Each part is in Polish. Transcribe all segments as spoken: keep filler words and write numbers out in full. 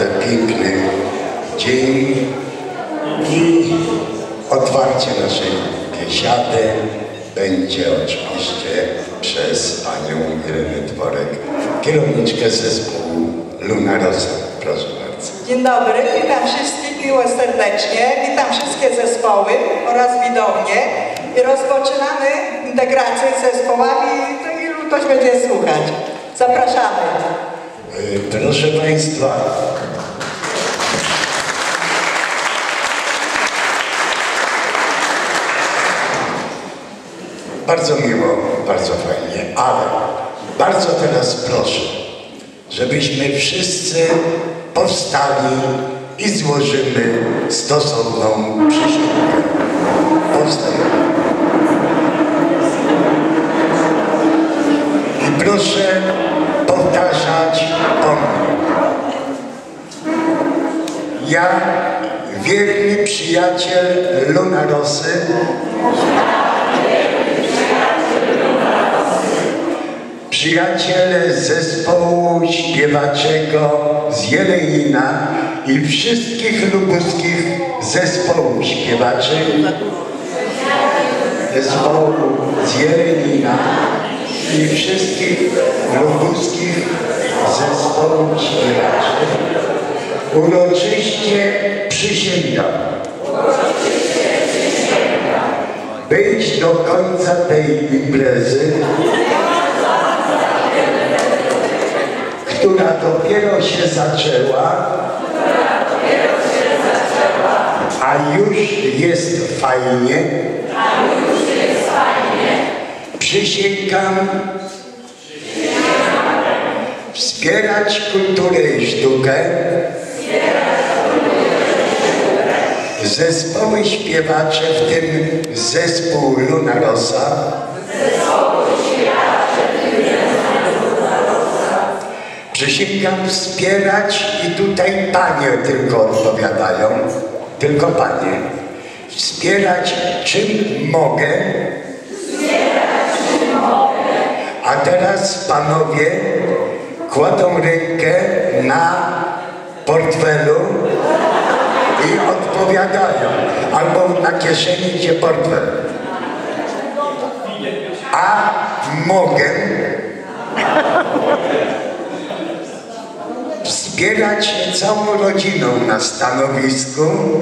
naprawdę piękny dzień i otwarcie naszej biesiady będzie oczywiście przez panią Irenę Dworek, kierowniczkę zespołu Luna Rosa. Proszę bardzo. Dzień dobry, witam wszystkich miło serdecznie, witam wszystkie zespoły oraz widownie i rozpoczynamy integrację z zespołami, to ilu ktoś będzie słuchać. Zapraszamy. Proszę Państwa, bardzo miło, bardzo fajnie, ale bardzo teraz proszę, żebyśmy wszyscy powstali i złożymy stosowną przysięgę. Powstajemy. I proszę powtarzać po mnie. Ja, wierny przyjaciel Luna Rosy, przyjaciele zespołu śpiewaczego z Jelenia i wszystkich lubuskich zespołów śpiewaczych, zespołu z Jelenia i wszystkich lubuskich zespołów śpiewaczych uroczyście przysięgam być do końca tej imprezy, która dopiero się zaczęła, a już jest fajnie. Przysięgam wspierać kulturę i sztukę, zespoły śpiewacze, w tym zespół Luna Rosa, przysięgam wspierać, i tutaj panie tylko odpowiadają, tylko panie, wspierać czym mogę, a teraz panowie kładą rękę na portfelu i odpowiadają, albo na kieszeni, gdzie portfel. A mogę wspierać całą rodziną na stanowisku.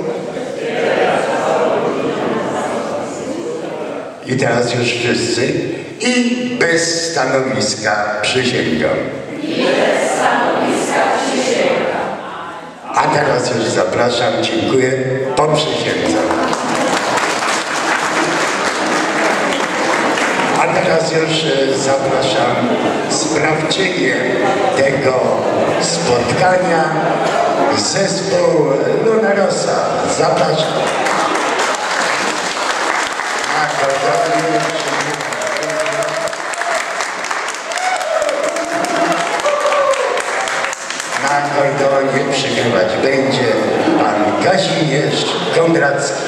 I teraz już wszyscy. I bez stanowiska przysięgam. I bez stanowiska przysięgam. A teraz już zapraszam, dziękuję, po przysiędze. A teraz już zapraszam sprawczynię tego spotkania, zespół Luna Rosa. Zapraszam. Na akordeonie przygrywać będzie pan Kazimierz Kondracki.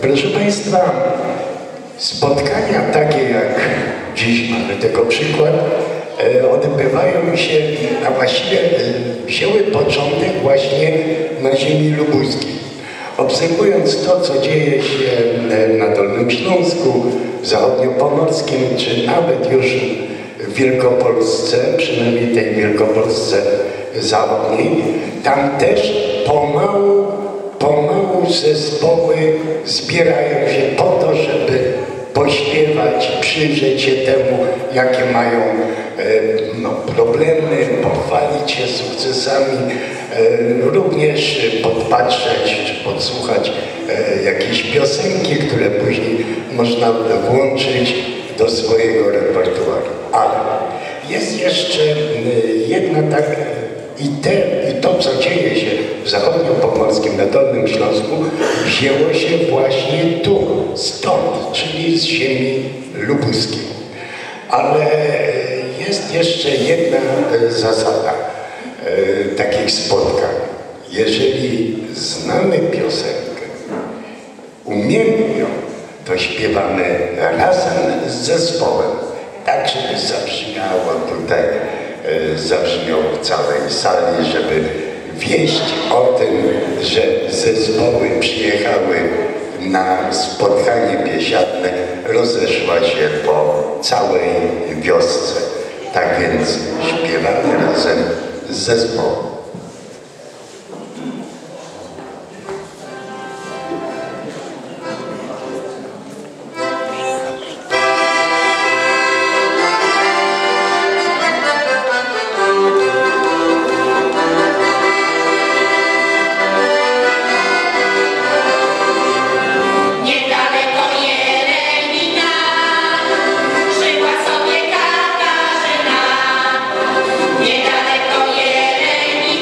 Proszę Państwa, spotkania takie jak dziś mamy tego przykład, odbywają się, a właściwie wzięły początek właśnie na ziemi lubuskiej. Obserwując to, co dzieje się na Dolnym Śląsku, w Zachodniopomorskim, czy nawet już w Wielkopolsce, przynajmniej tej Wielkopolsce zachodniej, tam też pomału, pomału zespoły zbierają się po to, żeby pośpiewać, przyjrzeć się temu, jakie mają e, no, problemy, pochwalić się sukcesami, e, również podpatrzeć czy podsłuchać e, jakieś piosenki, które później można włączyć do swojego repertuaru. Ale jest jeszcze jedna tak i, te, i to, co dzieje się w Zachodniopomorskim, na Dolnym Śląsku, wzięło się właśnie tu, stąd, czyli z ziemi lubuskiej. Ale jest jeszcze jedna zasada e, takich spotkań. Jeżeli znamy piosenkę, umiemy ją, to śpiewamy razem z zespołem, tak żeby zabrzmiała tutaj, e, zabrzmiał w całej sali, żeby wieść o tym, że zespoły przyjechały na spotkanie biesiadne, rozeszła się po całej wiosce. Tak więc śpiewamy razem z zespołem. Niedaleko Jeremina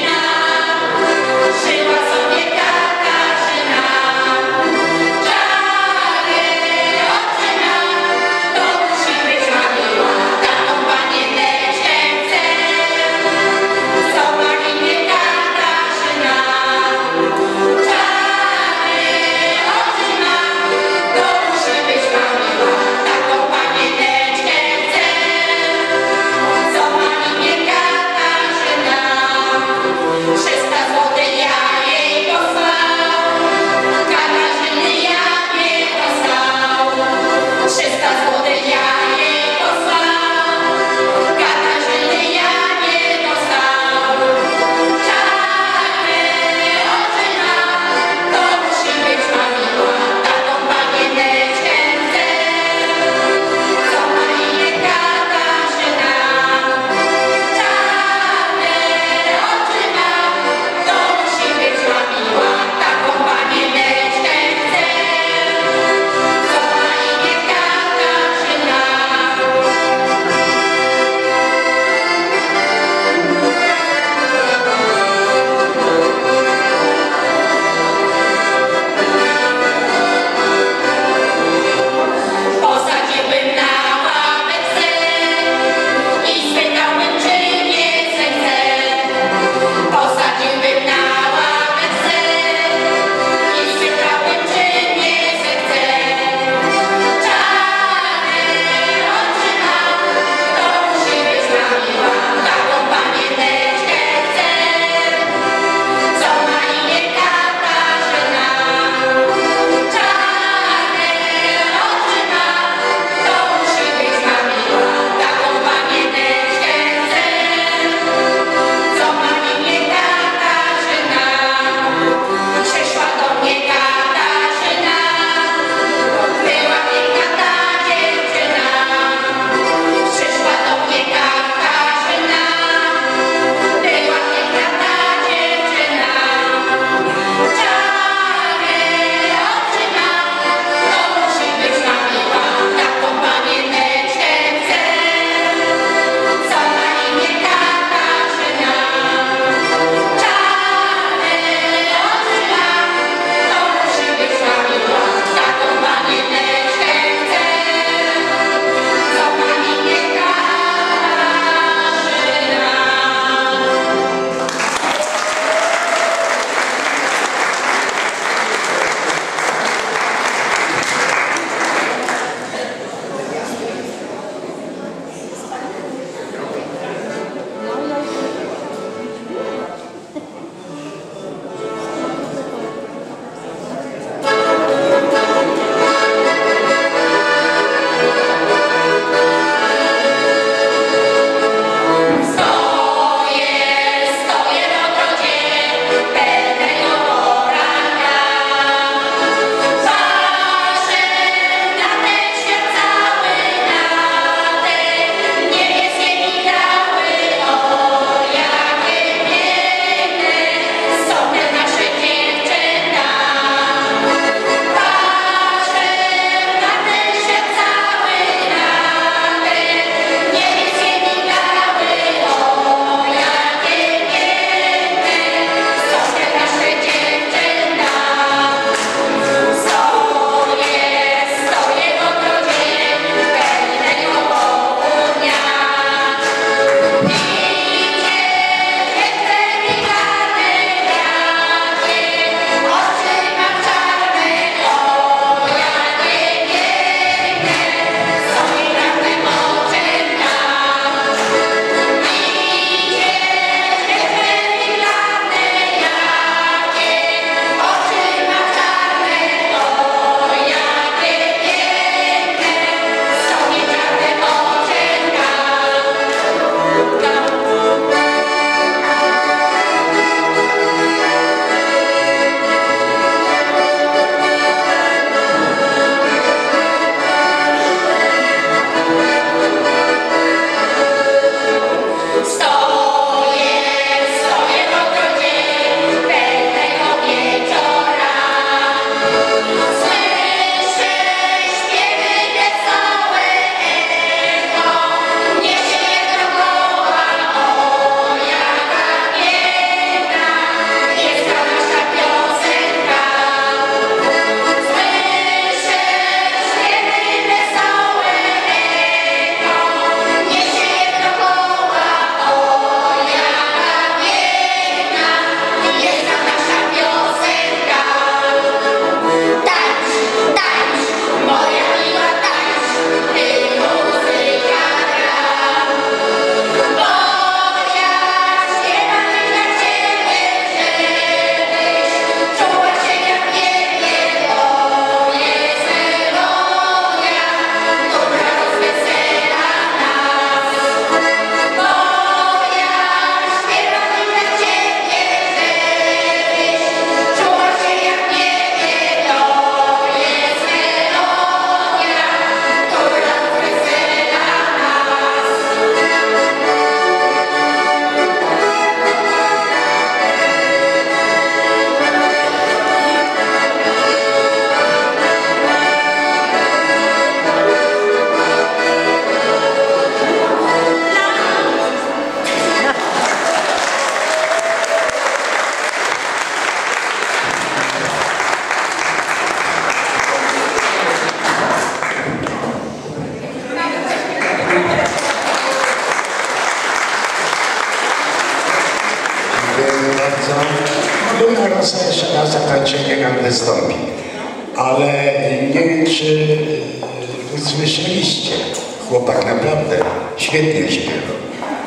Rosa jeszcze na zakończenie nam wystąpi. Ale nie wiem, czy usłyszeliście. Chłopak naprawdę świetnie śpiewał.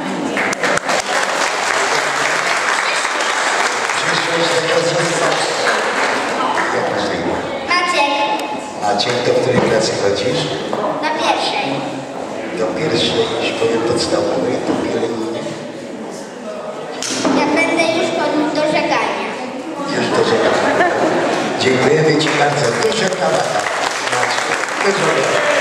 Maciek. Maciek, do której klasy chodzisz? Na pierwszej. Do pierwszej szkoły podstawowej, do pielęgniarki. Ja będę już chodził do żegania. Już do żegania. Dziękujemy Ci bardzo. Dużo brawa. Maciek. Dużo brawa.